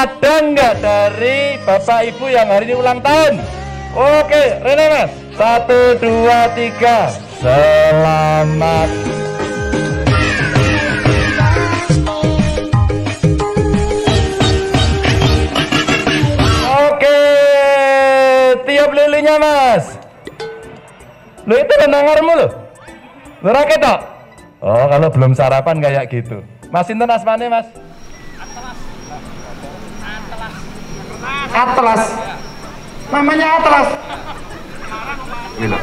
ada nggak dari bapak ibu yang hari ini ulang tahun? Oke, Rene Mas. 1, 2, 3. Selamat. Oke, tiup lilinnya Mas. Lo itu nenangarmu lo. Lo raket tak? Oh, kalau belum sarapan kayak gitu. Mas Sinten asmane Mas? Atlas. Namanya Atlas. Gila.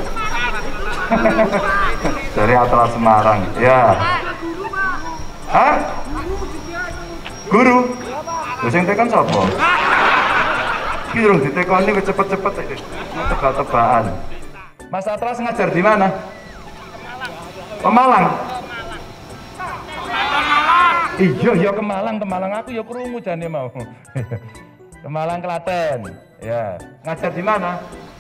Dari Atlas Semarang. Ya. Hah? Guru? Lho sing tekan sapa? Iki durung ditekoni wis cepet-cepet iki. Tebak-tebakan. Mas Atlas ngajar di mana? Pemalang. Iya, ya Kemalang aku ya krungu jane mau. Kemalang Klaten. Ya, ngajar di mana?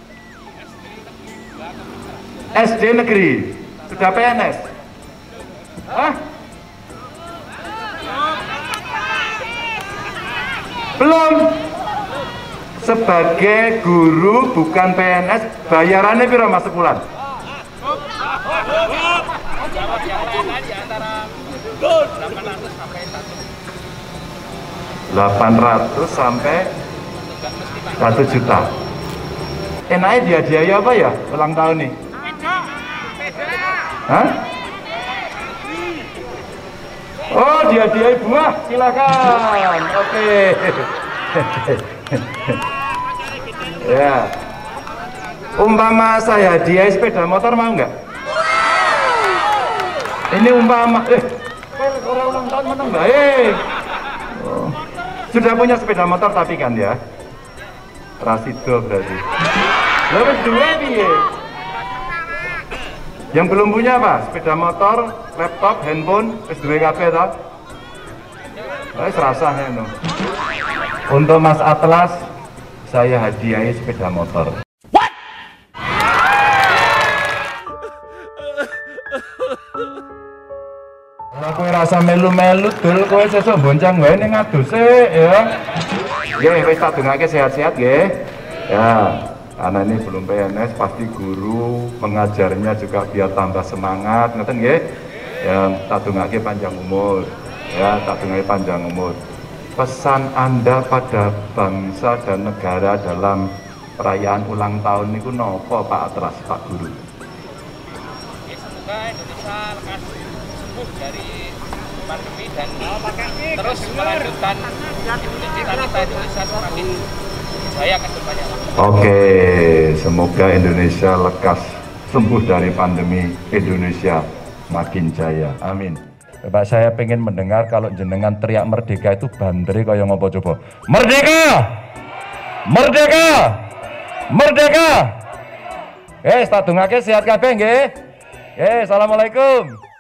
SD negeri. Sudah PNS? Hah? Belum. Sebagai guru bukan PNS, bayarannya piro Mas sebulan? 800 sampai 1 juta. Enaknya dia apa ya ulang tahun nih? Hah? Oh, dia buah, silakan. Oke. Ya. Umpama saya dia sepeda motor mau nggak? Ini umpama orang ulang tahun menang baik. Oh. Sudah punya sepeda motor tapi kan ya? Rasido berarti. Lalu dua piye? Yang belum punya apa? Sepeda motor, laptop, handphone, S2 kabeh toh? Wis rasah ngono. Untuk Mas Atlas saya hadiahi sepeda motor. What? Kalau kowe rasa melu-melu dul kowe sesuk boncang wae ning aduse ya. Nggih, wis tak dongake sehat-sehat nggih. Ya, karena ini belum PNS pasti guru mengajarnya juga biar tambah semangat, ngoten nggih. Ya, tak dongake panjang umur. Ya, tak dongake panjang umur. Pesan Anda pada bangsa dan negara dalam perayaan ulang tahun niku napa Pak Atlas, Pak Guru? Semoga Indonesia lekas sembuh dari pandemi dan terus melanjutkan cita-cita Indonesia semakin jaya ke depannya. Oke, semoga Indonesia lekas sembuh dari pandemi, Indonesia makin jaya. Amin. Bapak saya pengen mendengar kalau jenengan teriak merdeka itu bandere kaya ngopo coba? Merdeka! Merdeka! Merdeka! Tak dongake sehat kabeh nggih. Assalamualaikum.